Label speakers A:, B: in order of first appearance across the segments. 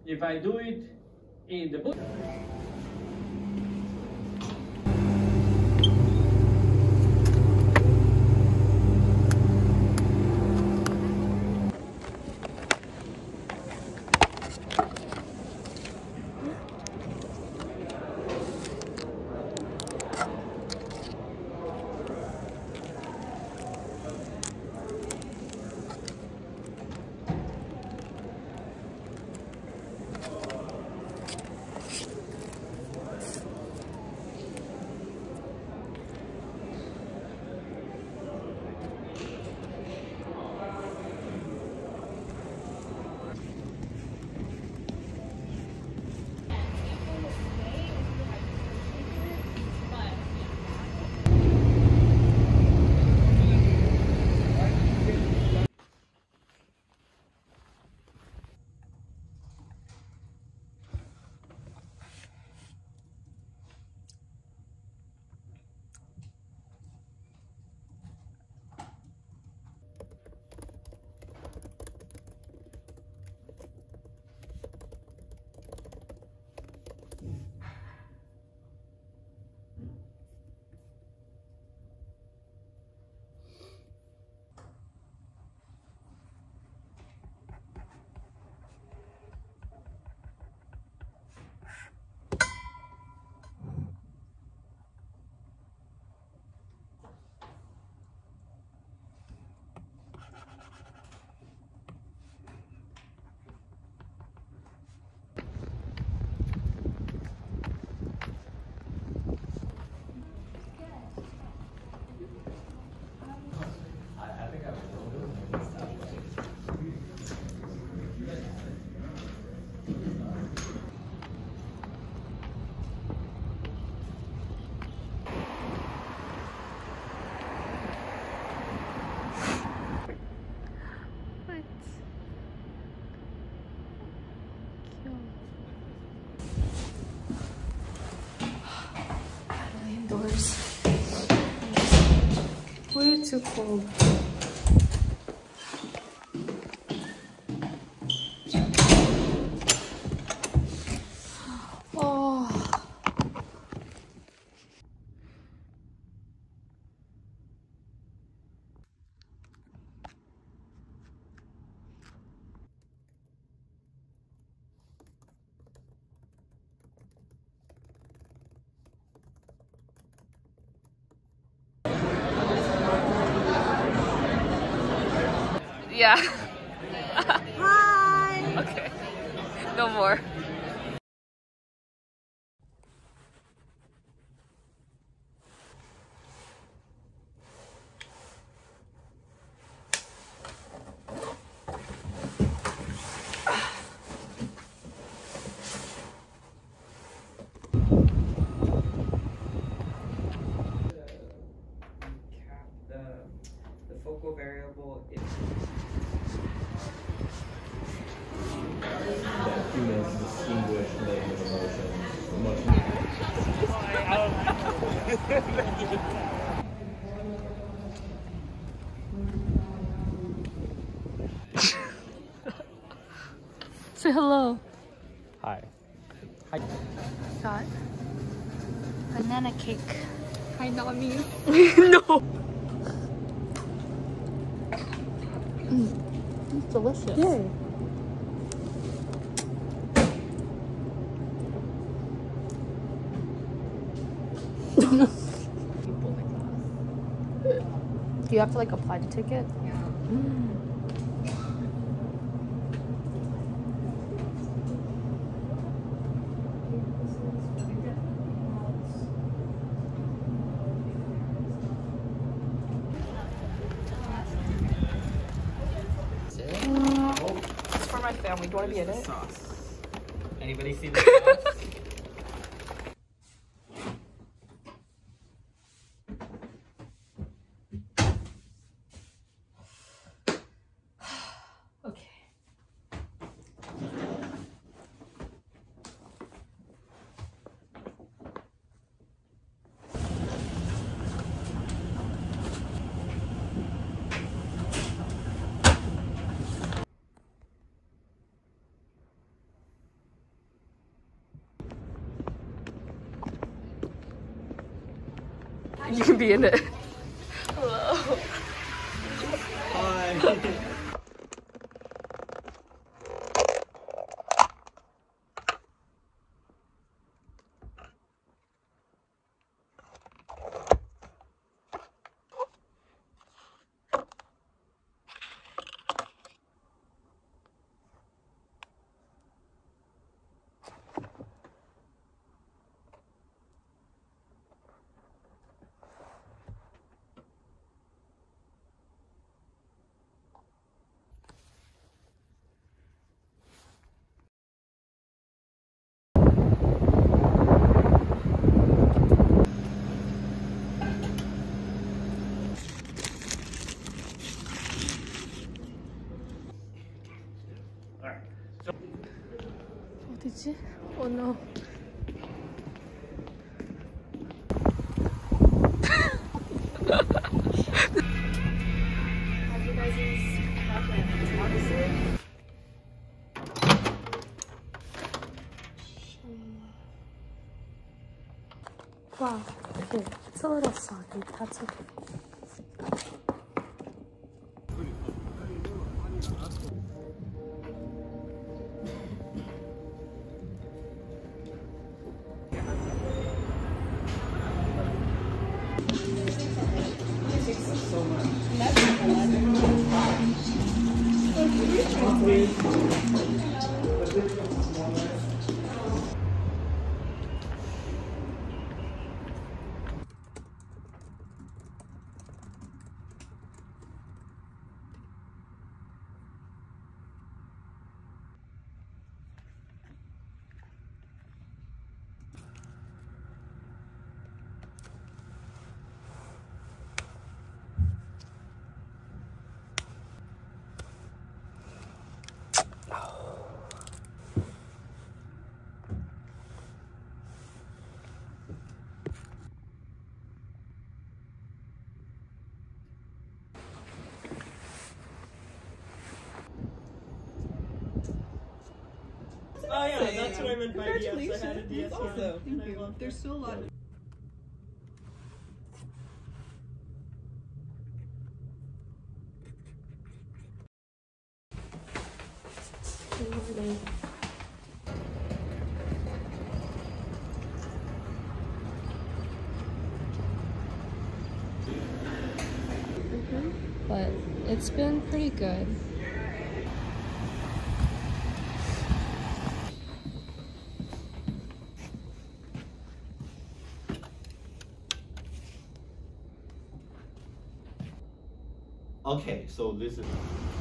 A: if I do it in the book.
B: Way too cold. Oh. Yeah. Hi. Okay. No more.
C: The focal variable is
D: that humans distinguish negative emotions.
B: Say hello.
D: Hi. Hi.
B: Got banana cake.
E: Hi, Nami.
B: No. It's delicious. Yay. Do you have to like apply the ticket?
E: Yeah.
B: It's for my family. Do you want to be in it?
C: sauce. Anybody see the sauce?
B: You can be in it.
C: Hi.
B: 어디지? Oh no. Wow, okay. It's a little soggy, but that's okay.
C: Oh yeah, that's what I meant by DS. I had a DS also.
E: Thank you. There's still a lot.
B: But it's been pretty good.
D: Okay, so this is.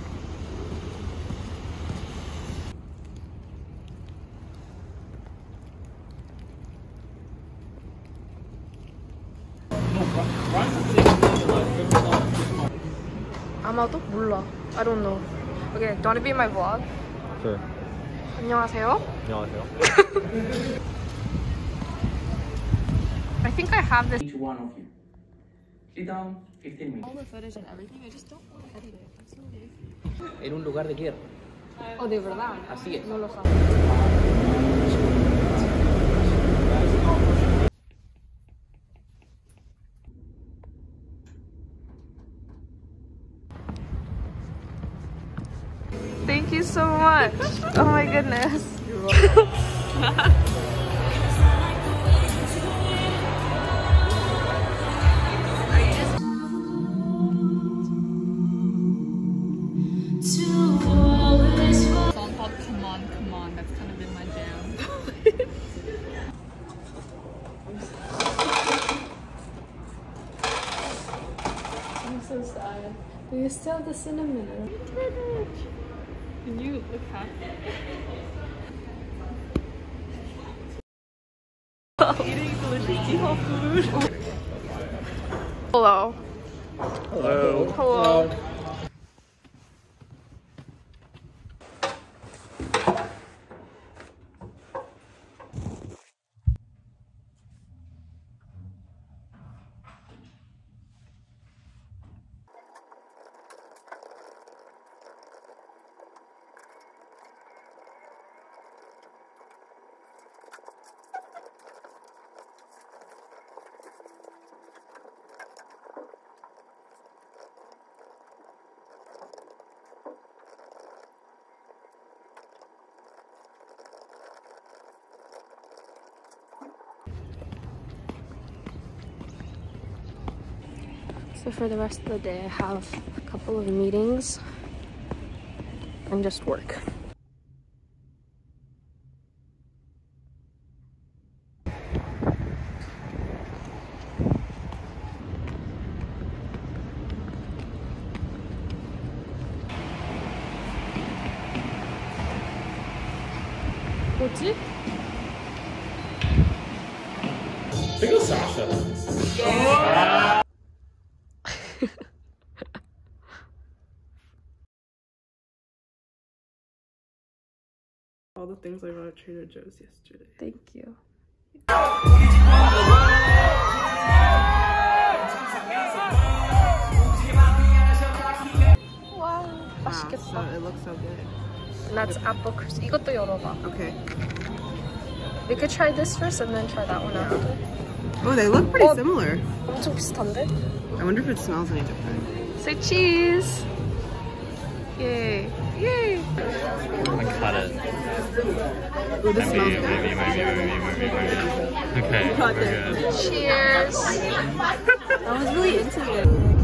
B: 아마도 몰라. I don't know. Okay, do you want to be in my vlog?
D: Sure.
B: 안녕하세요.
D: 안녕하세요.
B: I think I have this.
A: Each one of you. Sit down, 15 minutes.
B: All the footage and everything, I just don't want to edit it. That's so weird.
C: En un lugar de guerra.
B: Oh, de verdad.
C: Así es.
B: No lo sabía. Thank you so much. Oh my goodness. You're welcome.
E: Song called Come On, Come On. That's kind of been my jam.
B: I'm so sad. We still have the cinnamon.
E: Can you look happy? Eating delicious tea food.
B: Hello.
D: Hello.
B: Hello. So for the rest of the day, I have a couple of meetings and just work. 뭐지?
D: I think it was Sasha.
C: All the things I bought at Trader Joe's yesterday.
B: Thank you. 와, 맛있겠다.
C: So it looks so good.
B: That's apple crisp. 이것도 열어봐.
C: Okay.
B: We could try this first and then try that one after.
C: Oh, they look pretty similar.
B: 엄청 비슷한데?
C: I wonder if it smells any different.
B: Say cheese! Yay! Yay!
D: I cut it.
C: Ooh, this smells good.
D: Maybe. Okay, we're good.
B: Cheers!
C: I was really into it.